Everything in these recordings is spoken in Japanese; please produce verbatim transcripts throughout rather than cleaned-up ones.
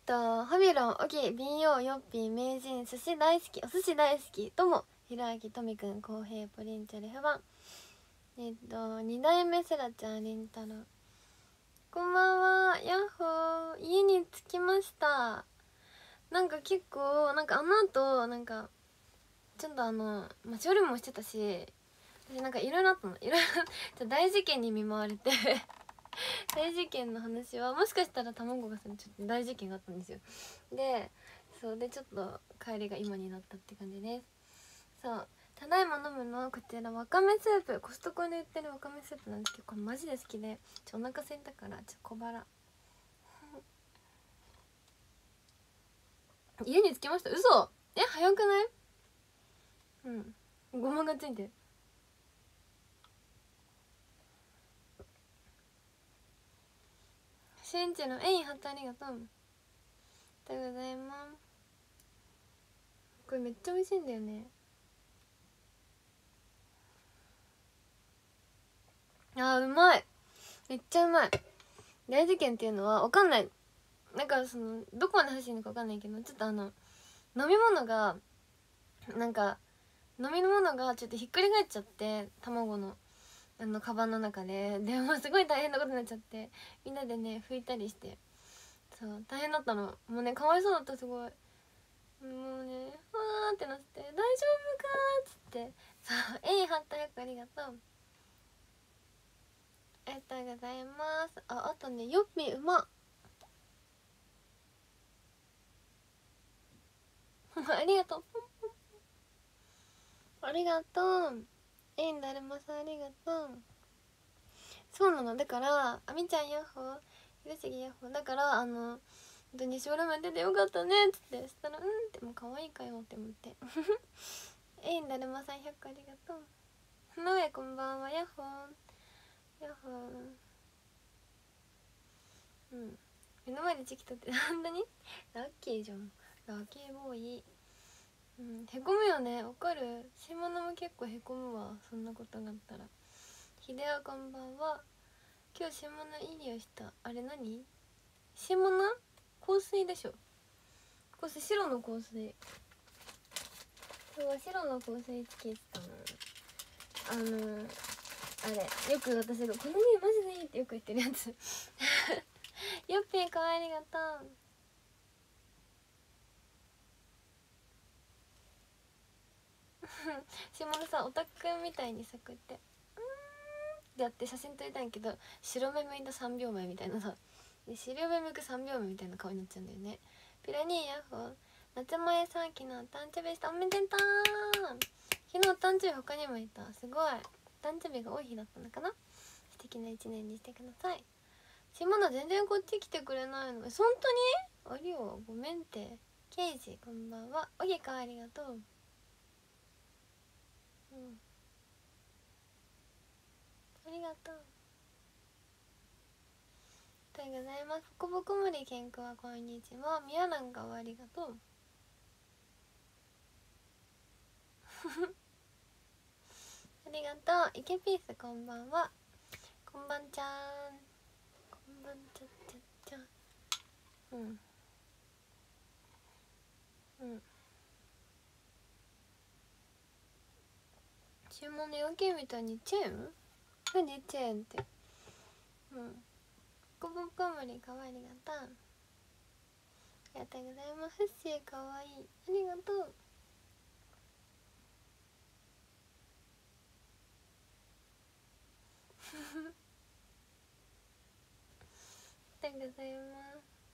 とハビロン、オギ、ビンヨウ、ヨッピー、名人、寿司大好き、お寿司大好きとも、ひろあき、とみくん、こうへい、プリンチョ、レフバン、えっとに代目セラちゃん、りんたろう、こんばんは、ヤッホー、家に着きました。なんか結構なんかあの後なんかちょっとあの、まあ、処理もしてたし、私なんかいろいろあったの、いろいろ大事件に見舞われて大事件の話はもしかしたら卵がさんちょっと大事件があったんですよ。でそうでちょっと帰りが今になったって感じです。そう、ただいま飲むのはこちらわかめスープ、コストコで売ってるわかめスープなんですけど、これマジで好きでちょっとお腹空いたからちょっと小腹家に着きました。嘘、え早くない？うん、ごまがついてる。しんちのえいハットありがとう。ありがとうございます。これめっちゃ美味しいんだよね。あーうまい、めっちゃうまい。大事件っていうのはわかんない、なんかそのどこまで話していいのかわかんないけど、ちょっとあの飲み物がなんか飲み物がちょっとひっくり返っちゃって、卵のあのカバンの中ででもすごい大変なことになっちゃって、みんなでね拭いたりして、そう大変だったの。もうねかわいそうだった、すごい。もうねわーってなって「大丈夫か?」っつって、そう「えいはったよくありがとう」ありがとうございます。あ、あとねよっぴうまっありがとうありがとう。えんだるまさんありがとう。そうなの、だからあみちゃんヤッホー、ひろしぎヤッホー、だからあの本当にショールーム出てよかったねっつって、そしたら「うん」ってもう可愛いかよって思ってえんだるまさんひゃっこありがとう。のえこんばんは、ヤッホーヤッホー。うん、目の前でチキ取って本当にラッキーじゃん、ラッキーボーイ。うん、へこむよね、わかる。下物も結構へこむわ、そんなことがあったら。ひであこんばんは。今日下物いい匂いした。あれ何？下物？香水でしょ。香水、白の香水。今日は白の香水つけてたの。あのあれよく私が「この匂いマジでいい」ってよく言ってるやつよっぴーかわいい、ありがとう下物さオタクみたいにさこうやって「うーん」ってやって写真撮りたいんけど、白目向いたさんびょうまえみたいなさ、で白目向くさんびょうまえみたいな顔になっちゃうんだよね。ピラニーヤッホー。夏前さん昨日お誕生日した、おめでとう。昨日お誕生日他にもいた、すごいお誕生日が多い日だったのかな。素敵な一年にしてください。しまな全然こっち来てくれないの。本当にありよ、ごめんって。ケイジこんばんは。おぎかありがとう。うん、ありがとう。ありがとうございます。ぽこぽこもりけんくはこんにちは。みやなんかはありがとうありがとう。イケピースこんばんは。こんばんちゃん、こんばんちゃっちゃっちゃ。うんうん、注文の要件みたいにチェーン？何チェーンって。うん、ぽこぽこもりかわいい、ありがとう。ありがとうございます。フッシーかわいい、ありがとうありがとうございます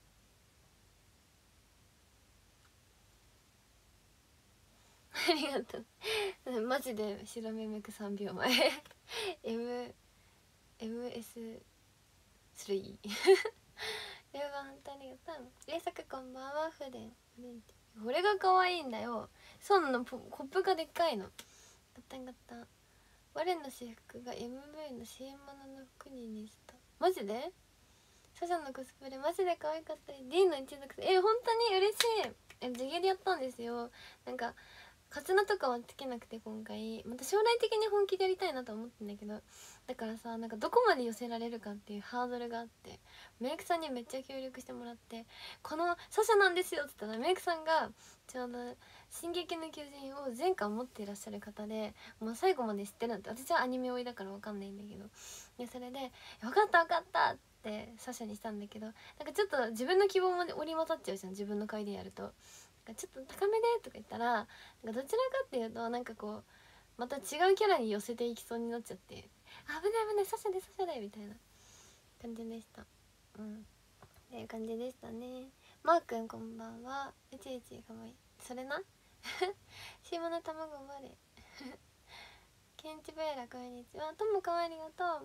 。ありがとうマジで白目めくさんびょうまえM MS3 レバ本当ありがとう。連作こんばんは。フレンこれが可愛いんだよ。そうなの、コップがでっかいの。ガタンガタン。我の私服が エムブイ の シーエム ものの服に似せた。マジでサシャのコスプレマジで可愛かったり D の一族え本当に嬉しい。え地毛でやったんですよ。なんかカツラとかはつけなくて今回また将来的に本気でやりたいなと思ってんだけど、 だからさ、なんかどこまで寄せられるかっていうハードルがあって、メイクさんにめっちゃ協力してもらって、このサシャなんですよって言ったら、メイクさんがちょうど「進撃の巨人」を全巻持っていらっしゃる方で、もう最後まで知ってるんだって。私はアニメ追いだから分かんないんだけど、でそれで「分かった分かった!」ってサシャにしたんだけど、なんかちょっと自分の希望も織り交ざっちゃうじゃん、自分の回でやると。なんかちょっと高めでとか言ったら、なんかどちらかっていうとなんかこうまた違うキャラに寄せていきそうになっちゃって、危ない危ない、サシャでサシャでみたいな感じでした。うんっていう感じでしたね。マーくんこんばんは。うちうちかわいい。それなシーモの卵生まれケンチベーラこんにちは。ともかわいありがとう。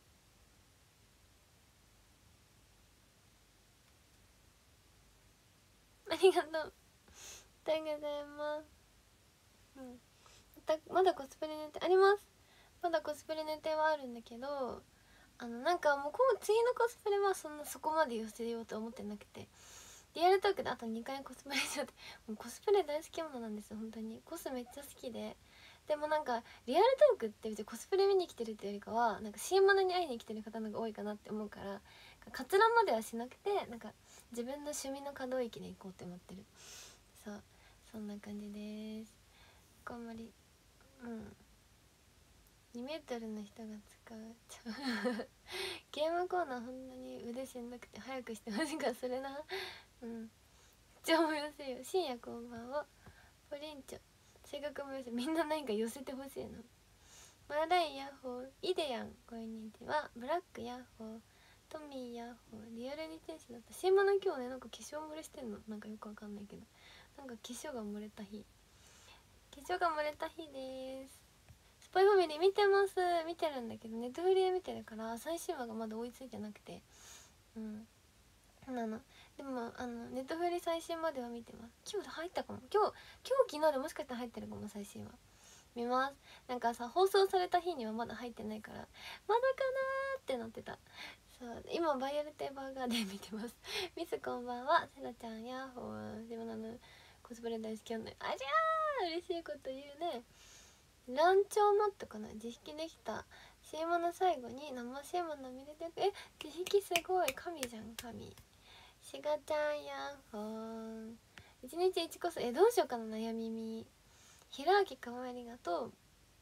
ありがとう。ありがとうございます。うん、またまだコスプレネタあります。まだコスプレネタはあるんだけど、あのなんかもう次のコスプレはそんなそこまで寄せようと思ってなくて、リアルトークであとにかいコスプレしちゃって、もうコスプレ大好き者なんですよ本当に。コスめっちゃ好きで、でもなんかリアルトークって別にコスプレ見に来てるっていうよりかは、なんか新物に会いに来てる方の方が多いかなって思うから、かつらまではしなくて、なんか自分の趣味の可動域で行こうって思ってる。そう、そんな感じです。あんまりうんにメートルの人が使うゲームコーナーほんとに腕しんどくて早くしてほしいから、それな。うん、めっちゃ思いやすいよ。深夜こんばんは。ポリンチョ性格もよし、みんな何か寄せてほしいの。マーライヤッホー、イデヤンこんにちは。ブラックヤッホー、トミーヤッホー、リアルに天使だった。新物今日ね、なんか化粧漏れしてんの、なんかよくわかんないけど、なんか化粧が漏れた日化粧が漏れた日です。スパイファミリー見てます。見てるんだけどネットフリで見てるから最新話がまだ追いついてなくて、うんなの。でもあのネットフリ最新までは見てます。今日入ったかも。今日今日昨日でもしかしたら入ってるかも。最新話見ます。なんかさ、放送された日にはまだ入ってないから、まだかなーってなってた。そう今バイオルテーバーガーデン見てますミスこんばんは。セラちゃんヤッホー。でもあのコスプレ大好きなんで、あじゃー嬉しいこと言うね。ランチョウマットかな、自引きできた。シーモの最後に生シーモの見れてく、え自引きすごい神じゃん神。しがちゃんやんほーん。一日一こそえどうしようかな悩みみ。ひらあきかわありがとう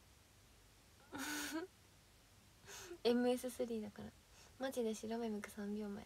エムエススリー だからマジで白目向くさんびょうま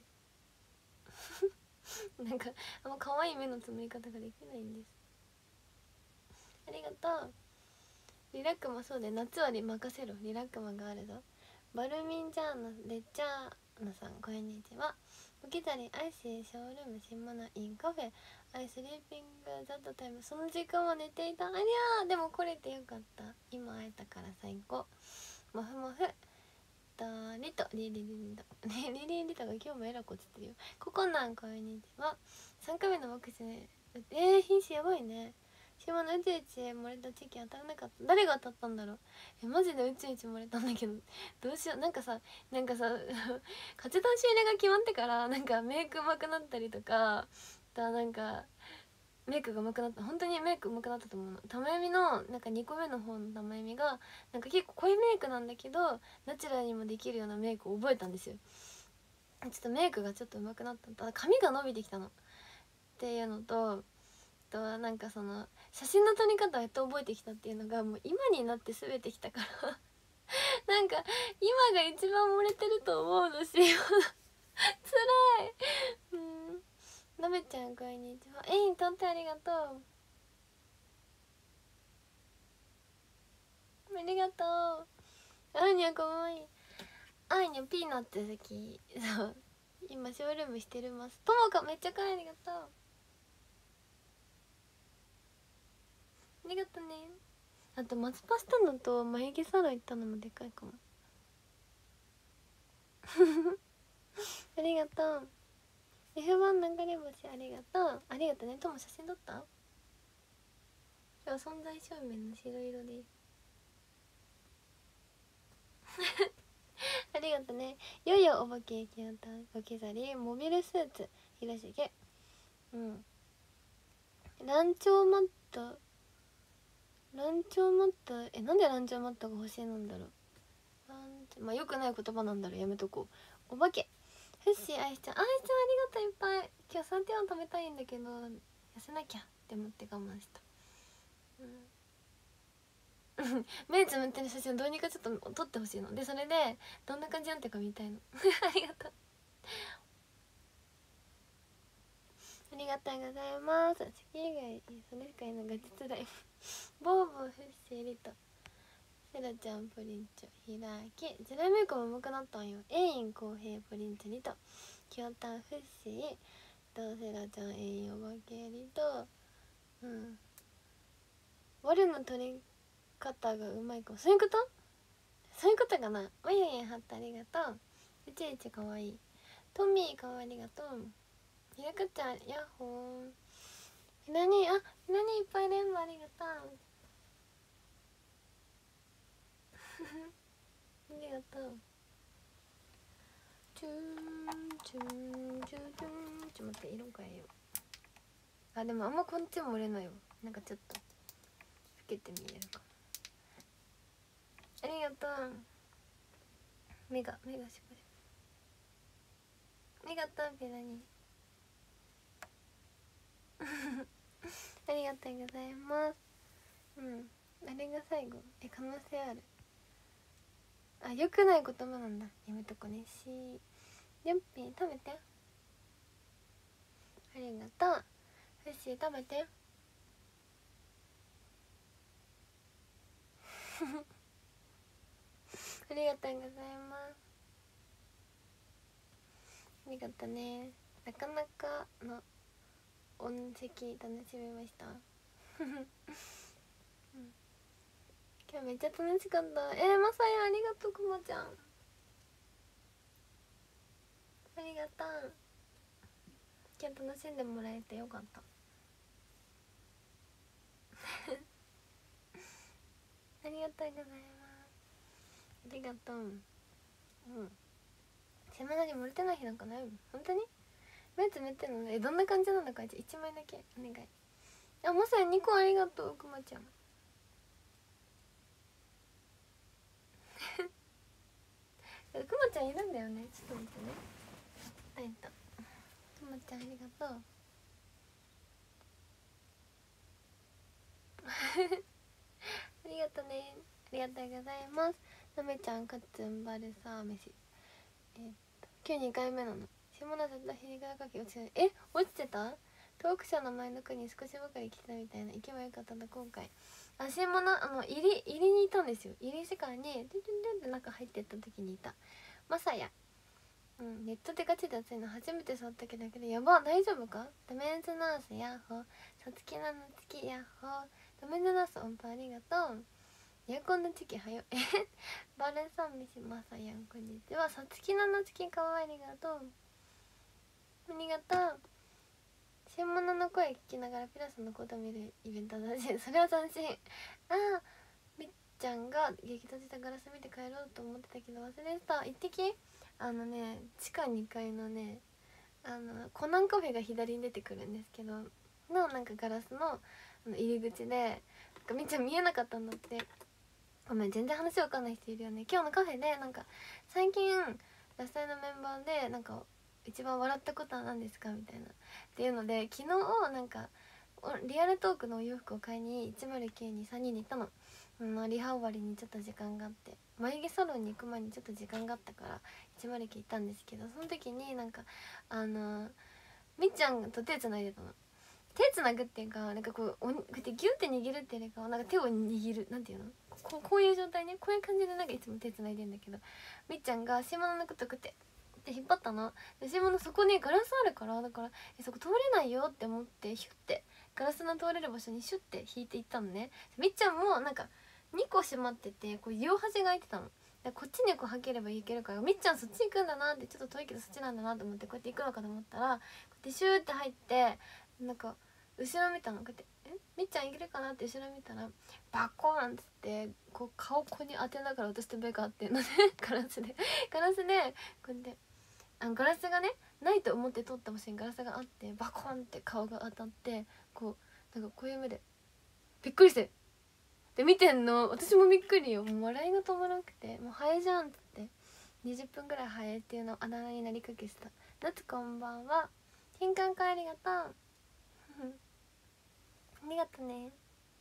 えなんかあんま可愛い目のつむり方ができないんです。ありがとう。リラックマそうで夏は任せろ、リラックマがあるぞ。バルミンジャーナレッチャーナさんこんにちは。オキザリアイシーショールーム新物インカフェアイスリーピングザットタイム。その時間は寝ていた。ありゃーでも来れてよかった。今会えたから最高。もふもふとリトリリリリトリリリトが今日もエラコつってるよ。ココナンこんにちは。さんかいめのワクチンえー、瀕死やばいね。島の宇宙一へ漏れた地域当たらなかった。誰が当たったんだろう。えマジで宇宙一漏れたんだけどどうしよう。なんかさなんかさ活動終了が決まってからなんかメイク上手くなったりとかだ、なんかメイクが上手くなった。本当にメイク上手くなったと思うの。玉読みのなんかにこめの方の玉読みがなんか結構濃いメイクなんだけどナチュラルにもできるようなメイクを覚えたんですよ。ちょっとメイクがちょっと上手くなった。ただ髪が伸びてきたのっていうのと、となんかその写真の撮り方をやっと覚えてきたっていうのがもう今になって全てきたからなんか今が一番漏れてると思うのしつらいうんなべちゃんこんにちは。えいんとってありがとうありがとう。あいにゃかわいい。あいにゃピーナッツ好き。そう今ショールームしてるます。ともかめっちゃかわいい。ありがとうありがとね。あと松パスタのと眉毛サロン行ったのもでかいかもありがとう。 エフワン 流れ星ありがとう。ありがとね。とも写真撮った？今日存在証明の白色ですありがとね。よいよお化けキュンタ置き去りモビルスーツ広重。うんランチョウマットランチョウマットえなんでランチョウマットが欲しいなんだろう。ランまあよくない言葉なんだろう、やめとこう。お化け。フッシー、アイスちゃん、アイスちゃんありがとういっぱい。今日サーティワン食べたいんだけど痩せなきゃって思って我慢した。うん、目つむってる写真をどうにかちょっと撮ってほしいので、それでどんな感じなんてか見たいのありがとうありがとうございます。地球以外それ以外のガチつらいボーボー、フッシー、リト、セラちゃん、プリンチョ、ひらき、ジェラメイクも上手くなったんよ。エイン、コウヘイ、プリンチョ、リト、キヨタン、フッシーとセラちゃん、エイン、お化け、リト、うん、我の取り方がうまいかも。そういうことそういうことかな。まゆゆん貼ってありがとう。うちうちかわいい。トミーかわいい、ありがとう。ひらかちゃん、ヤッホー。ひなに、あ、ひなにいっぱい連打ありがとうありがとう。チューンチューンチューンチューン。ちょっと待って、色変えよう。あ、でもあんまこっちも売れないよ。なんかちょっと老けて見えるかも。ありがとう。目が目がしぼれる。ありがとう、ペラニありがとうございます。うん、あれが最後。え、可能性ある。あ、良くない言葉なんだ。やめとこね。しりょっぴー食べて。ありがとう。フッシー食べてありがとうございます。ありがとね。なかなかの音席楽しみましたうん、今日めっちゃ楽しかった。えー、まさやありがとう。くまちゃんありがとう。今日楽しんでもらえてよかったありがとうございます。ありがとう。うん、背中に漏れてない日なんかないもん。本当に目つめてんの。え、どんな感じなんだかいちまいだけお願い。あ、まさやにこありがとう。くまちゃんくまちゃんいるんだよね。ちょっと待ってね。あいた。くまちゃんありがとうありがとね。ありがとうございます。なめちゃん、かっつん、バルサー飯。えー、っと今日にかいめなの。下田とひりがかけ落ちて、え、落ちてた。トークショーの前の国に少しばかり来てたみたいな。行けばよかったんだ今回。あ、下田、あの入り入りにいたんですよ。入り時間にドゥドゥドゥって中入ってった時にいたまさや。うん、ネットでガチで熱いの初めて触ったけど、やば、大丈夫か。ダメンズナースヤッホー、さつきなの月ヤッホー、ダメンズナース音符ありがとう。エアコンのチキはよえバレンさんみしまさやんこんにちは。さつきなのチキかわいい、ありがとう。ありがとう。新物の声聞きながらピラスのことを見るイベントだしそれは斬新。ああ、みっちゃんが激突したガラス見て帰ろうと思ってたけど忘れてた。行ってき。あのね、地下にかいのね、あのコナンカフェが左に出てくるんですけどのなんかガラスのあの入り口でなんかみっちゃん見えなかったんだって。ごめん、全然話わかんない人いるよね。今日のカフェでなんか最近ラスタイのメンバーでなんか一番笑ったことは何ですかみたいなっていうので、昨日なんかリアルトークのお洋服を買いにいちまるきゅうにさんにんで行ったの。あのリハ終わりにちょっと時間があって、眉毛サロンに行く前にちょっと時間があったからいちまるきゅう行ったんですけど、その時になんかあのみっちゃんと手つないでたの。手つなぐっていうか、なんかこうおこうやってギュンって握るっていうよりかはなんか手を握る、なんていうの、こうこういう状態ね、こういう感じでなんかいつも手つないでんだけど、みっちゃんが下物のことこうやってって引っ張ったの。で下物そこにガラスあるから、だからえそこ通れないよって思ってヒュッてガラスの通れる場所にシュッて引いていったのね。みっちゃんもなんかにこ閉まってて、こう両端が開いてたの。でこっちにこう履ければいけるから、みっちゃんそっち行くんだなって、ちょっと遠いけどそっちなんだなと思ってこうやって行くのかと思ったら、こうやってシューって入ってなんか後ろ見たの。こうやって「えみっちゃんいけるかな」って後ろ見たらバコーンっつってこう顔ここに当てながら私と目が合ってんのねガラスでガラスでこうやってあのガラスがねないと思って撮った場所にガラスがあって、バコーンって顔が当たって、こうなんかこういう目でびっくりしてで見てんの。私もびっくりよ。もう笑いが止まらなくて、もうハエじゃんっつってにじゅっぷんぐらい早いっていうのあだ名になりかけてた。夏こんばんは。金管会ありがとうありがとね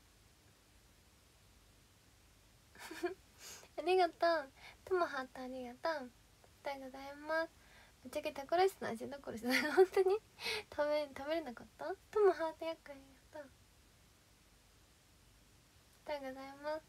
ありがとう。ともハートありがとう。ありがとうございます。ぶっちゃけタコライスの味どころじゃない本当に食べ食べれなかった。ともハートやっかいありがとう。ありがとうございます。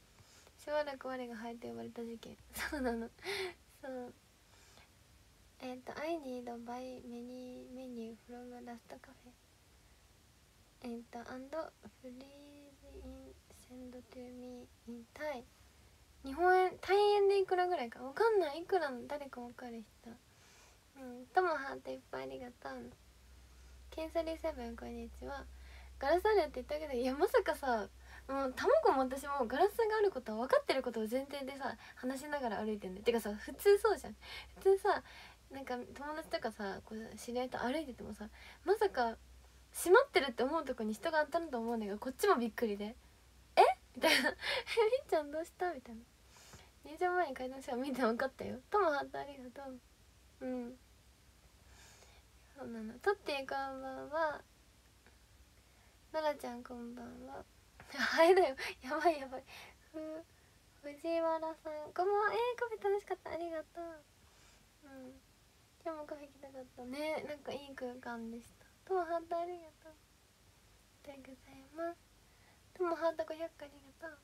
しばらく我が輩と呼ばれた事件そうなのそうえっ、ー、と I need buy many menu from last cafe えっ、ー、と and please in send to me in Thai 日本円タイ円でいくらぐらいかわかんない。いくらの誰かわかる人。うんともハートいっぱいありがとう。ケンサリーセブンこんにちは。ガラスあるって言ったけどいやまさかさもう卵も私もガラスがあることは分かってることを前提でさ話しながら歩いてんね。てかさ普通そうじゃん。普通さなんか友達とかさこう知り合いと歩いててもさまさか閉まってるって思うとこに人が当たると思うんだけどこっちもびっくりでえみたいな「えみっちゃんどうした?」みたいな。入場前に階段しか見て分かったよ。ともハートありがとう。うんそうなの。とってこんばんは。ノラちゃんこんばんは。あれだよやばいやばい。ふ藤原さんこんばんは。えー、カフェ楽しかった。ありがとう。うん今日もカフェ来たかったね。なんかいい空間でした。ともハートありがとう。ありがとうございます。ともハートごひゃっかありがとう。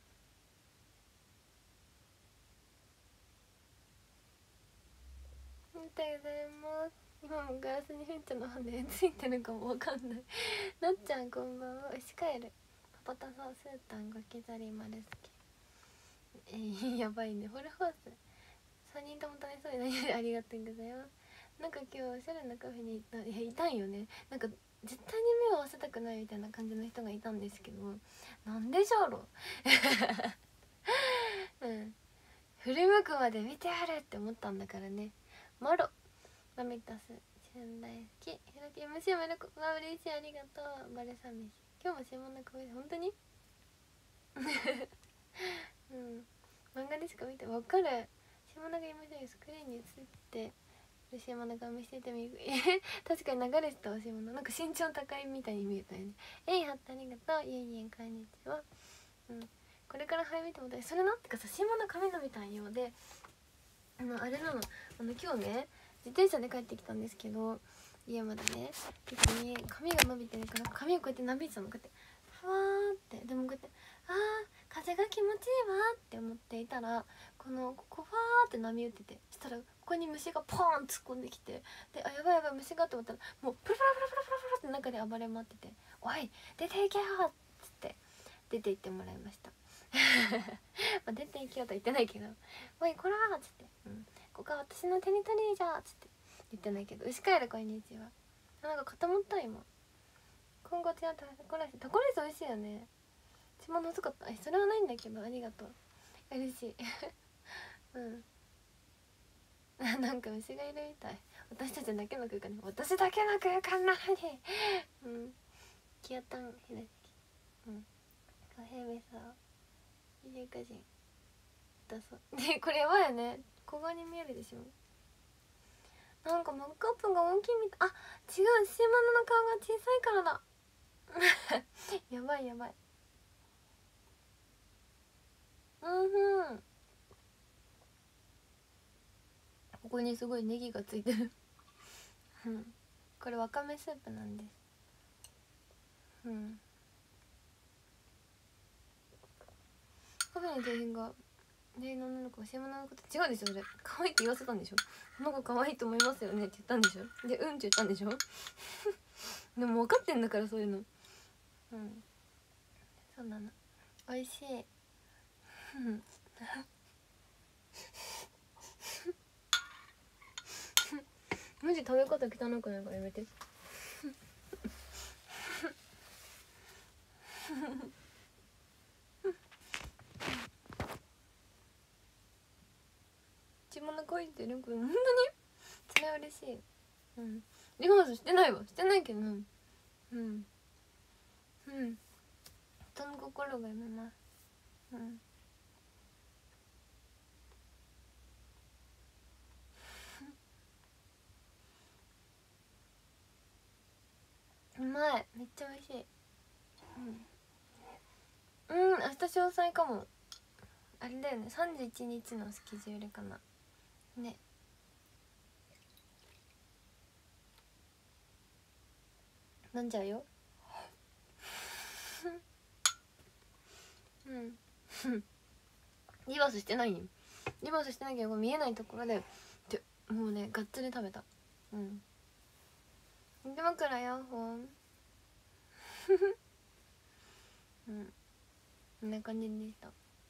ありがとうございます。今もガラスにフンチャの羽ついてるかもわかんないなっちゃんこんばんは。牛カエルパパタソースータンゴキザリマルスケえー、やばいね。ホルホースさんにんとも楽しそうで何よりありがとうございます。なんか今日おしゃれなカフェに行ったいやいたんよね。なんか絶対に目を合わせたくないみたいな感じの人がいたんですけどなんでしょうろうん振り向くまで見てやるって思ったんだからね。マロマミタス旬大好きひろき エムシー もるこわ嬉しいありがとう。バルサミシ今日も下の声本当にうん漫画でしか見てわかる。下中今までスクリーンに映ってる下中見せてみるえ確かに流れてたわ下中なんか身長高いみたいに見えたよね。えいはったありがとう。ゆいゆんこんにちは。うんこれから早見てもらいそれなってかさ下中髪伸びたんよ。であのあれなのあの今日ね自転車で帰ってきたんですけど家までね時に髪が伸びてるから髪をこうやってなびいてたのこうやってふわーってでもこうやってあー風が気持ちいいわって思っていたらこのここファーって波打っててそしたらここに虫がポーン突っ込んできてであやばいやばい虫がって思ったらもうプルプルプルプルプルプルって中で暴れ回ってておい出ていけよっつって出て行ってもらいましたまあ出て行けよとは言ってないけどおいこらーっつって、うん、ここは私のテリトリーじゃっつって言ってないけど牛カエルこんにちは。なんか固まった今。今後違うタコライスタコライス美味しいよね。血も遅かったえそれはないんだけどありがとう嬉しいうんなんか虫がいるみたい。私たちだけの空間に私だけの空間なのにうんキヨタンひらきうんカフェメサ有価人だそうでこれやばいよね。小顔に見えるでしょ。なんかマックアップが大きいみたい。あ違うシマノの顔が小さいからだやばいやばい。うんふんここにすごいネギがついてるうんこれわかめスープなんです。うんカフェの店員がで女の子が島のこと違うでしょそれ可愛いって言わせたんでしょ。この子可愛いと思いますよねって言ったんでしょ。でうんって言ったんでしょでも分かってんだからそういうのうんそうなの美味しいマジ食べ方汚くないからやめて血も中入ってるこれ本当にそれは嬉しい。うんリハーサルしてないわしてないけどうんうん人の心が読めます。うんちゃ美味しい。うん、うん、明日詳細かも。あれだよね、さんじゅういちにちのスケジュールかなね。飲んじゃうようんリバースしてないよ。リバースしてないけど見えないところでもうねがっつり食べた。うんでもからよほんうんこんな感じでした。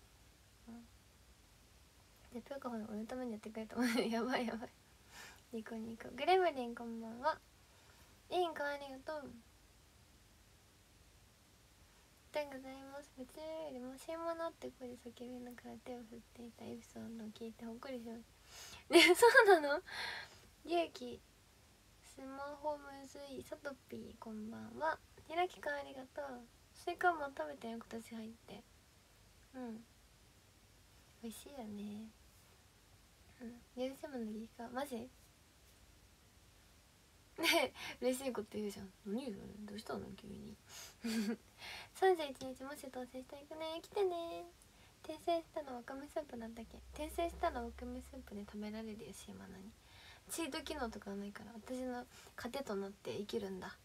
でプーカフの俺のためにやってくれたやばいやばい。ニコニコグレムリンこんばんは。いいんかありがとう。ありがとうございます。別よりもしいものって声で叫びながら手を振っていたエピソードを聞いてほっこりしますね。そうなの。ゆうきスマホむずいサトピーこんばんは。ひらきかありがとう。スイカも食べてよ、今年入って。うん美味しいよね。うん許せものぎかマジねえ嬉しいこと言うじゃん。何それどうしたの急にさんじゅういちにちもし当選したら行くね。来てね。訂正したのわかめスープだったっけ。訂正したらわかめスープで食べられるよ。シーマナにチート機能とかはないから私の糧となって生きるんだ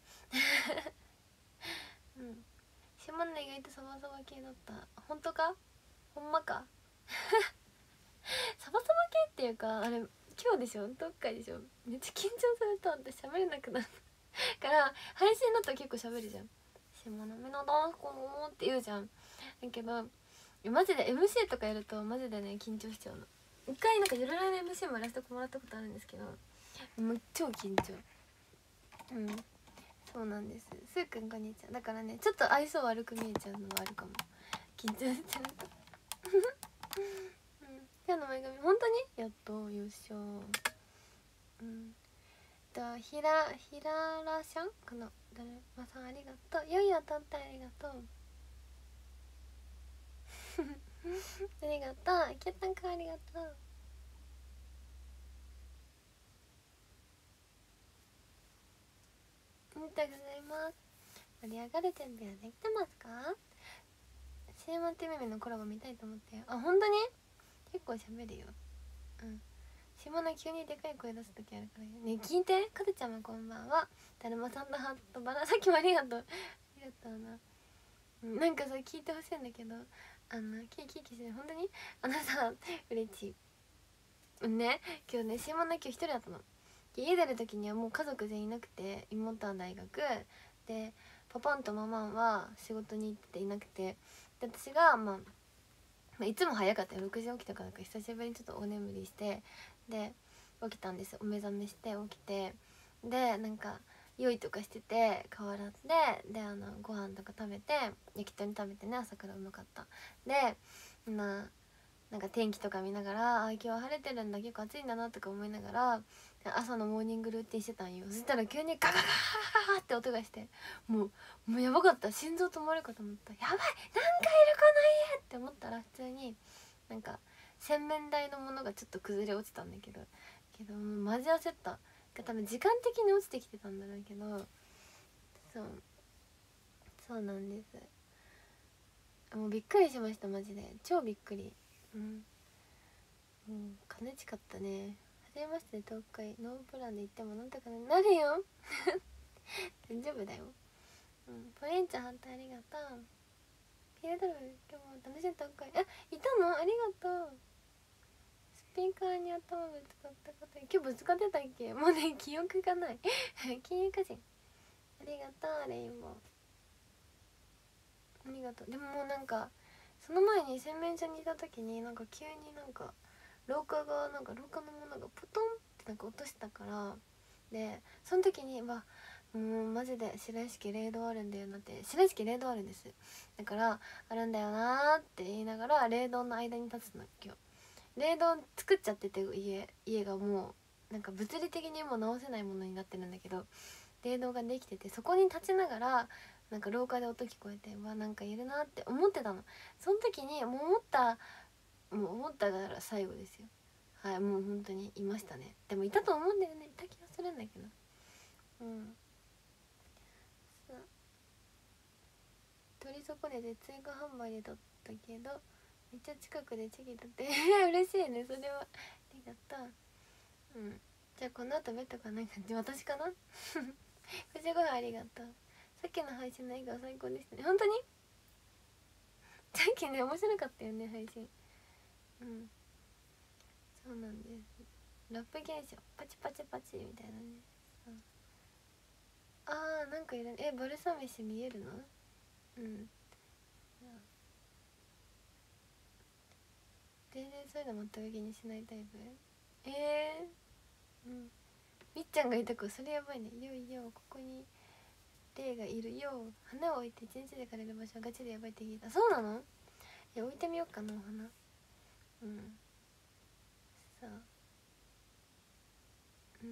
うんシマナ意外とサバサバ系だった。本当かほんまかサバサバ系っていうかあれ今日でしょ、どっかでしょ。めっちゃ緊張すると私喋れなくなるから配信だと結構喋るじゃん。シマナ目のダンスコのって言うじゃん。だけどマジで エムシー とかやるとマジでね緊張しちゃうの。一回なんかゆるらいの エムシー もやらせてもらったことあるんですけどもう超緊張。うんそうなんです。すーくんこんにちは。だからねちょっと愛想悪く見えちゃうのはあるかも、緊張しちゃうとうん、今日の前髪本当にやっと優勝。うんとひらひららしゃんかな。だるまさんありがとう。よいよとってありがとうありがとう。キャッタンくんありがとう。ありがとうございます。盛り上がる準備はできてますか。シーエム ティービー のコラボ見たいと思ってよ。あ本当に結構喋るよ。うん下の急にでかい声出す時あるからね。聞いてかずちゃんもこんばんは。だるまさんのハートバラさっきもありがとうありがとうな。なんかさ聞いてほしいんだけどあのキーキーキーして本当にあのさうれちいね今日ね下の今日一人だったの。家出る時にはもう家族全員いなくて妹は大学でパパンとママンは仕事に行っていなくてで私がまあまあ、いつも早かったよ。ろくじ起きたからか久しぶりにちょっとお眠りしてで起きたんですよ。お目覚めして起きてでなんか用意とかしてて顔洗ってであのご飯とか食べて焼き鳥食べてね朝からうまかった。でななんか天気とか見ながらあ今日は晴れてるんだ結構暑いんだなとか思いながら朝のモーニングルーティンしてたんよ。そしたら急にガガガガガガって音がしてもうもうやばかった。心臓止まるかと思った。やばいなんかいるこの家って思ったら普通になんか洗面台のものがちょっと崩れ落ちたんだけどけどもうマジ焦った。多分時間的に落ちてきてたんだろうけどそうそうなんです。もうびっくりしましたマジで超びっくり。うんもう金近かったね。はじめまして東海ノープランで行ってもなんとかなるよ大丈夫だよ。うんポリンちゃん反対ありがとう。ピエドル今日も楽しい東海あいたのありがとう。スピーカーに頭ぶつかったこと今日ぶつかってたっけもうね記憶がない金融歌人ありがとうレインボーありがとう。でももうなんかその前に洗面所にいた時になんか急になんか廊下がなんか廊下のものがポトンってなんか落としたからでその時にわもうマジで白石霊道あるんだよなって白石霊道あるんですだからあるんだよなーって言いながら霊道の間に立つの今日霊道作っちゃってて家家がもうなんか物理的にもう直せないものになってるんだけど霊道ができててそこに立ちながらなんか廊下で音聞こえてうわなんかいるなって思ってたの。その時にもう思ったもう思ったから最後ですよ。はいもう本当にいましたね。でもいたと思うんだよね。いた気がするんだけどうん損ねて追加販売で撮ったけどめっちゃ近くでチェキ撮って嬉しいね、それはありがとう。うん、じゃあこの後ベッドかなんか私かなくじごはんありがとう。さっきの配信の笑顔最高でしたね。本当にさっきね面白かったよね配信。うん、そうなんです。ラップ現象パチパチパチみたいなね。あーなんかいるね。えバルサ飯見えるの？うん、全然そういうの全く気にしないタイプ。えー、うん、みっちゃんがいた子それやばいね。よいよここに霊がいるよ。花を置いて一日で枯れる場所はガチでやばいって聞いた。そうなの？いや置いてみようかなお花。うん、さあ、うん、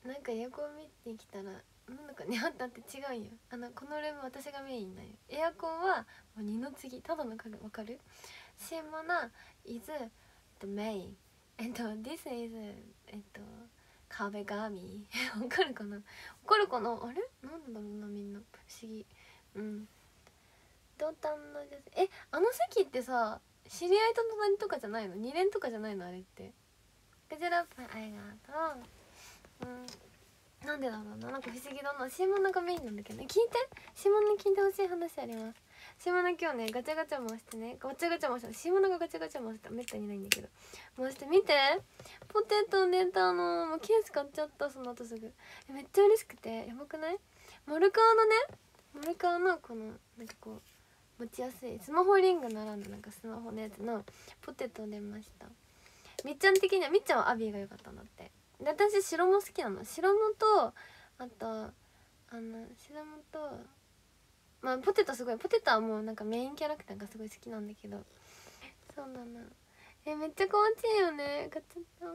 なんかエアコン見てきたらなんかねあったって違うんよ。あのこのルーム私がメインなんよ。エアコンはもう二の次ただの家具わかる？シモナ is the main えっと this is えっと壁紙わかるかなわかるかな。あれなんだろうなみんな不思議。うん、同担の女性えあの席ってさ知り合いと隣とかじゃないの？二連とかじゃないのあれって。クジラップありがとう。うん、なんでだろうな、なんか不思議だな。シモナがメインなんだけどね。聞いて、シモナ聞いてほしい話あります。シモナ今日ねガチャガチャ回してね、ガチャガチャ回した。シモナがガチャガチャ回した。めったにないんだけど回して見て。ポテトネタのもうケース買っちゃった。その後すぐえめっちゃ嬉しくてやばくない？マルカーのね、マルカーのこのなんかこう持ちやすいスマホリング並んだなんかスマホのやつのポテト出ました。みっちゃん的にはみっちゃんはアビーが良かったんだって。で私白も好きなの。白もとあとあの白もとまあポテトすごいポテトはもうなんかメインキャラクターがすごい好きなんだけど、そうなの。えめっちゃ気持ちいいよね買っちゃった。うん、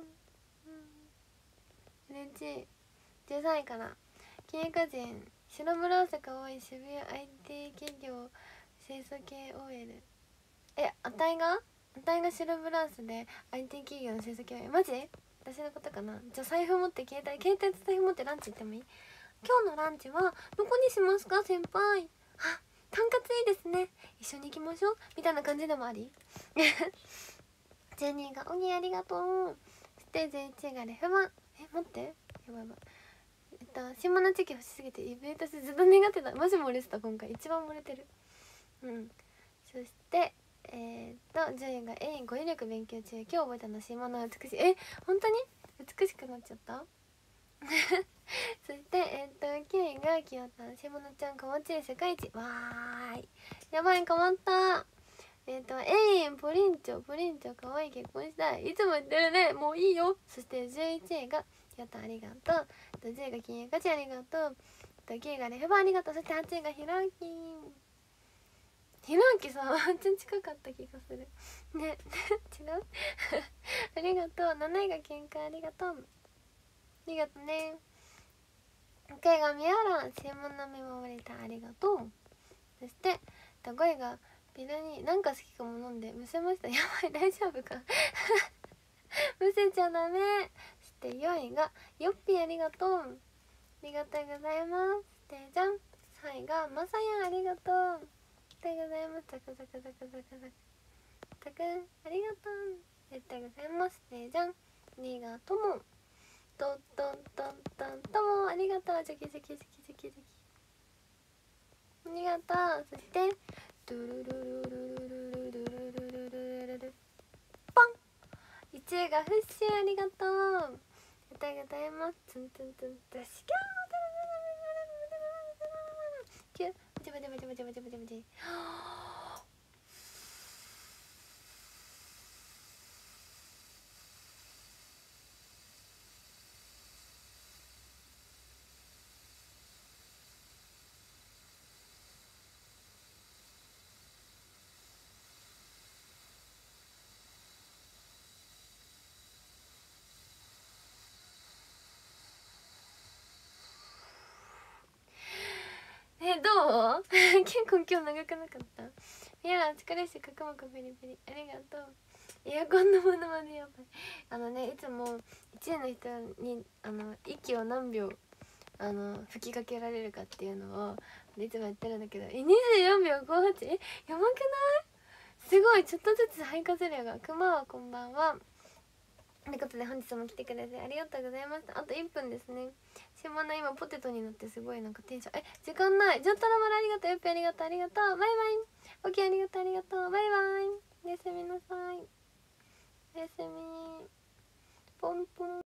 嬉しい。じゅうさんいから金華人白ブラウスかわいい渋谷 アイティー 企業清楚系 オーエル。 えあたいがあたいが白ブラウスで アイティー 企業の清楚系 オーエル マジ？私のことかな。じゃあ財布持って携帯携帯と財布持ってランチ行ってもいい？今日のランチはどこにしますか先輩？あとんかついいですね、一緒に行きましょうみたいな感じでもありじゅうにいがおぎありがとう。そしてじゅういちいがレフマン。え待ってやばいやばい。えっと下のチェキ欲しすぎてイベントしてずっと願ってた。マジ漏れてた今回一番漏れてる。うん、そしてえー、っとじゅういがエイン語彙力勉強中。今日覚えたの下の美しい。え本当に美しくなっちゃったそしてえっときゅういがきよたん。しもなちゃんかわちい世界一。わーいやばい変わった。えっとエインポリンチョポリンチョかわいい結婚したいいつも言ってるねもういいよ。そしてじゅういちいがきよたんありがとう。じゅういが金融価値ありがとう。きゅういがレフバーありがとう。そしてはちいがひろあきひろあきさワンチャン近かった気がするね違うありがとう。なないが喧嘩ありがとう。ありがとうね。ごいがみやらん専門の見守りたありがとう。そしてごいがビラに何か好きかも飲んでむせました。やばい大丈夫かむせちゃダメ。そしてよいがよっぴーありがとう。ありがとうございます。でじゃんさんいがまさやんありがとう。ありがとうございます。ザクザクザクザクザクたくんありがとう。ありがとうございます。でじゃんにがともトントントントンともありがとう。ジャキジャキジャキジャキジャキありがとう。そしてドゥルルルルルルルルルルルルルポンいちいがフッシュありがとう。ありがとうございます。ツンツンツンツンシキャーキューバチバチバチバチバチバチバチえどう結構今日長くなかった？いや疲れし角膜ペリペリありがとう。エアコンのものまねやばい。あのねいつもいちいの人にあの息を何秒あの吹きかけられるかっていうのをでいつもやってるんだけど、えにじゅうよんびょうごはち、えやばくない？すごい、ちょっとずつ肺活量が。くまはこんばんは。ということで本日も来てくれてありがとうございました。あといっぷんですね。しまな今ポテトに乗ってすごいなんかテンション、え時間ない。ジョッタラマラありがとう、よっぴありがとう、ありがとう、バイバイ。オッケーありがとう、ありがとう、バイバイ。おやすみなさい。おやすみ。ポンポン。